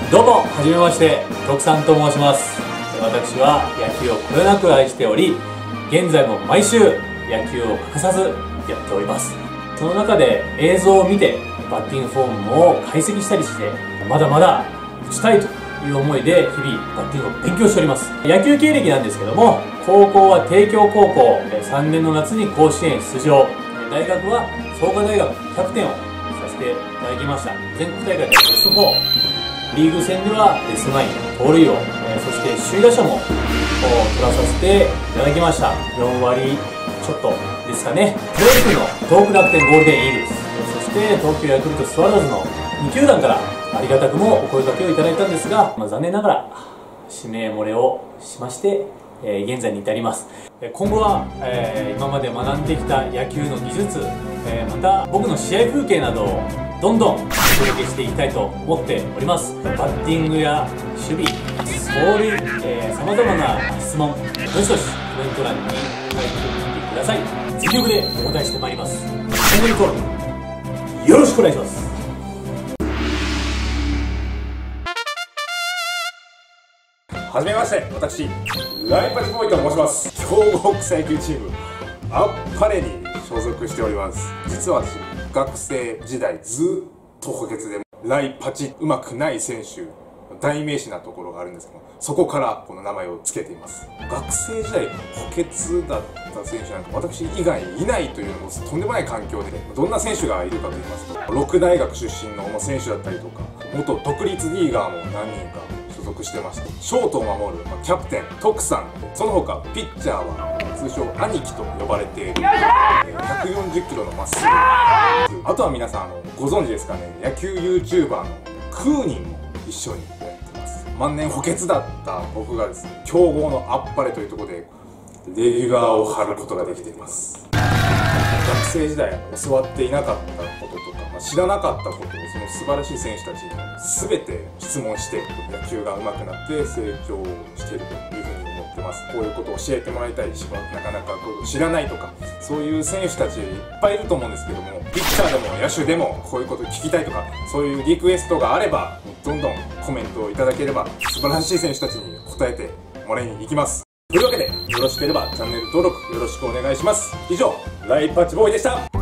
どうも、はじめまして、徳さんと申します。私は野球をこよなく愛しており、現在も毎週野球を欠かさずやっております。その中で映像を見て、バッティングフォームを解析したりして、まだまだ打ちたいという思いで日々バッティングを勉強しております。野球経歴なんですけども、高校は帝京高校、3年の夏に甲子園出場、大学は創価大学キャプテンをさせていただきました。全国大会でベスト4、リーグ戦ではベストナイン、盗塁王、そして首位打者も取らさせていただきました。4割ちょっとですかね。プロ野球の東北楽天ゴールデンイーグルス、そして東京ヤクルトスワローズの2球団からありがたくもお声掛けをいただいたんですが、残念ながら指名漏れをしまして、現在に至ります。今後は、今まで学んできた野球の技術、また僕の試合風景などをどんどんお届けしていきたいと思っております。バッティングや守備、走塁、さまざまな質問、どしどしコメント欄に書いてみてください。全力でお答えしてまいります。チャンネル登録よろしくお願いします。 はじめまして、私ライパチボーイと申します。強豪草野球チームあっぱれに所属しております。実は私学生時代ずっと補欠で、ライパチうまくない選手代名詞なところがあるんですけど、そこからこの名前を付けています。学生時代補欠だった選手なんか私以外いないというのもとんでもない環境で、どんな選手がいるかと言いますと、六大学出身の選手だったりとか、元独立リーガーも何人か所属してまして、ショートを守るキャプテン徳さん、その他ピッチャーは通称兄貴と呼ばれている140キロのまっすぐ、あとは皆さんご存知ですかね、野球 YouTuber のクーニンも一緒にやってます。万年補欠だった僕がですね、強豪のあっぱれというところでレギュラーを張ることができています。学生時代教わっていなかったこととか、知らなかったことをその素晴らしい選手たちに全て質問して、野球が上手くなって成長しているというふうに思ってます。こういうことを教えてもらいたいし、なかなか知らないとか、そういう選手たちいっぱいいると思うんですけども、ピッチャーでも野手でもこういうこと聞きたいとか、そういうリクエストがあればどんどんコメントをいただければ素晴らしい選手たちに答えてもらいに行きます。というわけでよろしければチャンネル登録よろしくお願いします。以上、ライパチボーイでした。